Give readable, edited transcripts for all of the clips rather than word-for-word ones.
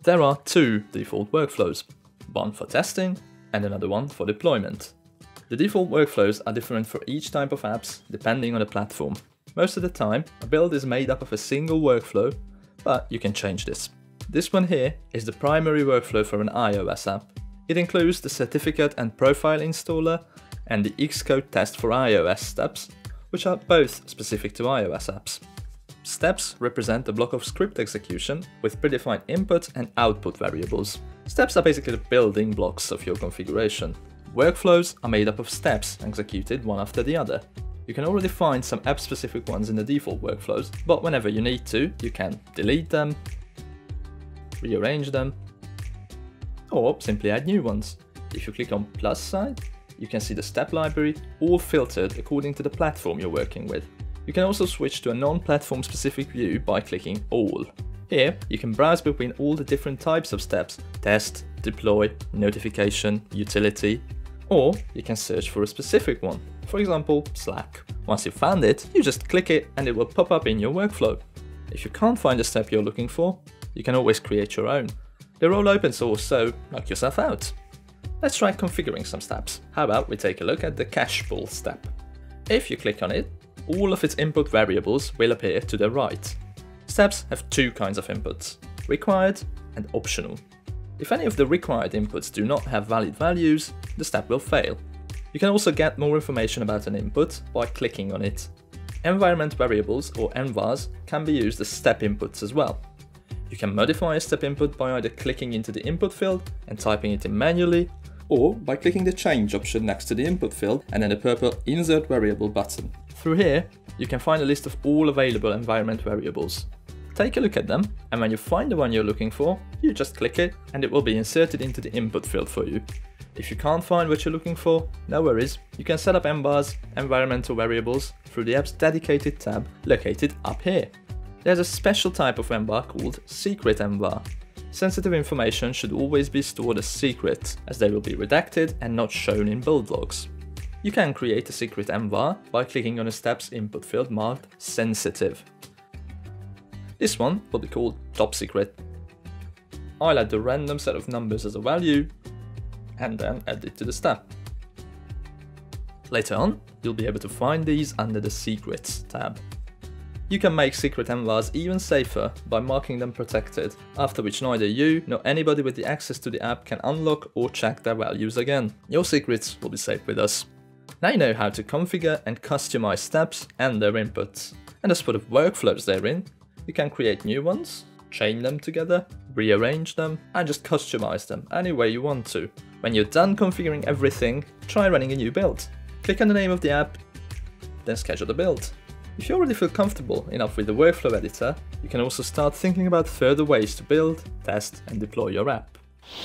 There are two default workflows, one for testing and another one for deployment. The default workflows are different for each type of apps depending on the platform. Most of the time, a build is made up of a single workflow, but you can change this. This one here is the primary workflow for an iOS app. It includes the certificate and profile installer and the Xcode test for iOS steps, which are both specific to iOS apps. Steps represent a block of script execution with predefined input and output variables. Steps are basically the building blocks of your configuration. Workflows are made up of steps executed one after the other. You can already find some app-specific ones in the default workflows, but whenever you need to, you can delete them, rearrange them, or simply add new ones. If you click on plus side, you can see the step library all filtered according to the platform you're working with. You can also switch to a non-platform specific view by clicking all. Here, you can browse between all the different types of steps: test, deploy, notification, utility, or you can search for a specific one, for example, Slack. Once you've found it, you just click it and it will pop up in your workflow. If you can't find the step you're looking for, you can always create your own. They're all open source, so knock yourself out. Let's try configuring some steps. How about we take a look at the cache pull step. If you click on it, all of its input variables will appear to the right. Steps have two kinds of inputs, required and optional. If any of the required inputs do not have valid values, the step will fail. You can also get more information about an input by clicking on it. Environment variables, or envars, can be used as step inputs as well. You can modify a step input by either clicking into the input field and typing it in manually, or by clicking the change option next to the input field and then the purple insert variable button. Through here, you can find a list of all available environment variables. Take a look at them, and when you find the one you're looking for, you just click it and it will be inserted into the input field for you. If you can't find what you're looking for, no worries, you can set up envars, environmental variables, through the app's dedicated tab located up here. There's a special type of envar called secret envar. Sensitive information should always be stored as secret, as they will be redacted and not shown in build logs. You can create a secret envar by clicking on a step's input field marked sensitive. This one will be called top secret. I'll add the random set of numbers as a value and then add it to the step. Later on, you'll be able to find these under the secrets tab. You can make secret envars even safer by marking them protected, after which neither you nor anybody with the access to the app can unlock or check their values again. Your secrets will be safe with us. Now you know how to configure and customize steps and their inputs. And as for the workflows they're in, you can create new ones, chain them together, rearrange them, and just customize them any way you want to. When you're done configuring everything, try running a new build. Click on the name of the app, then schedule the build. If you already feel comfortable enough with the workflow editor, you can also start thinking about further ways to build, test, and deploy your app.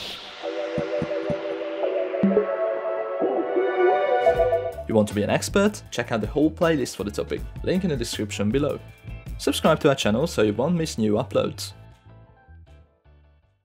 You want to be an expert? Check out the whole playlist for the topic, link in the description below. Subscribe to our channel so you won't miss new uploads.